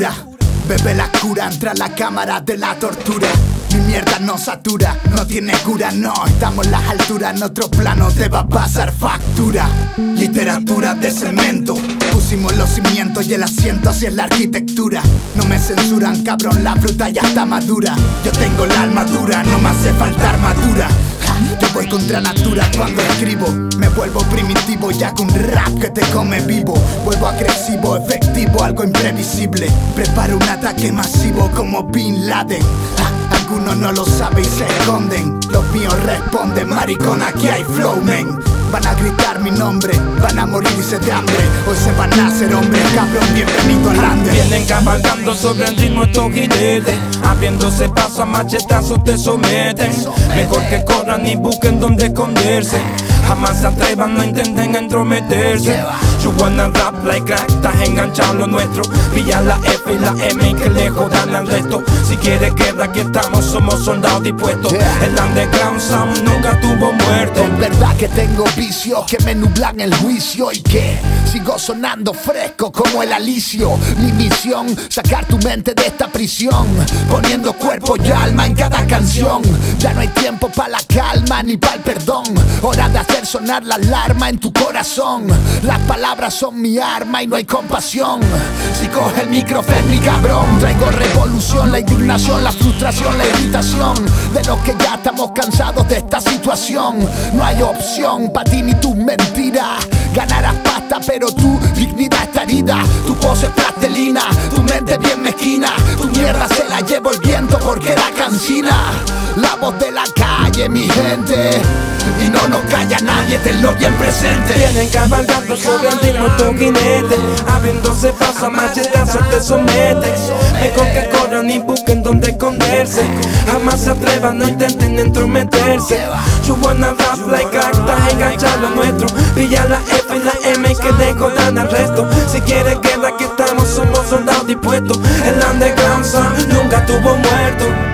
pura. Bebe la cura, entra a la cámara de la tortura. Mi mierda no satura, no tiene cura, no. Estamos en las alturas, en otro plano te va a pasar factura. Literatura de cemento, pusimos los cimientos y el asiento, así es la arquitectura. No me censuran, cabrón, la fruta ya está madura. Yo tengo la armadura, no me hace falta armadura. Yo voy contra natura cuando escribo. Me vuelvo primitivo ya con rap que te come vivo. Vuelvo agresivo, efectivo, algo imprevisible. Preparo un ataque masivo como Bin Laden. Algunos no lo saben y se esconden. Los míos responden, maricón, aquí hay flow, men. Van a gritar mi nombre, van a morirse de hambre. Hoy se van a hacer hombres, cabrón, bienvenido al ande. Vienen cabalgando sobre el ritmo estos jinetes, abriéndose paso a machetazos te someten. Mejor que corran y busquen donde esconderse. Jamás se atrevan, no intenten entrometerse. You wanna rap like crack, estás enganchado en lo nuestro. Pilla la F y la M y que le jodan al resto. Si quieres guerra, aquí estamos, somos soldados dispuestos. El underground sound nunca tuvo muerte. Es verdad que tengo vicios que me nublan el juicio y que sigo sonando fresco como el alicio. Mi misión, sacar tu mente de esta prisión, poniendo cuerpo y alma en cada canción. Ya no hay tiempo para la calma ni para el perdón. Hora de hacer sonar la alarma en tu corazón. Las palabras son mi arma y no hay compasión. Si coge el micrófono es mi cabrón. Traigo revolución, la indignación, la frustración, la irritación de los que ya estamos cansados de esta situación. No hay opción para ti ni tus mentiras. Ganarás pasta pero tu dignidad está herida. Tu voz es plastelina, tu mente bien mezquina. Tu mierda se la llevo el viento porque era cansina. La voz de la calle, mi gente, y no nos calla nadie, tenlo bien presente. Vienen cabalgando sobre el ritmo estos jinetes, abriéndose paso a machetazos te someten. Mejor que corran y busquen donde esconderse. Jamás se atrevan, no intenten entrometerse. You wanna rap like crack, estás enganchado lo nuestro. Pilla la F y la M y que le jodan al resto. Si quieres guerra, aquí estamos, somos soldados dispuestos. El underground sound nunca tuvo muerto.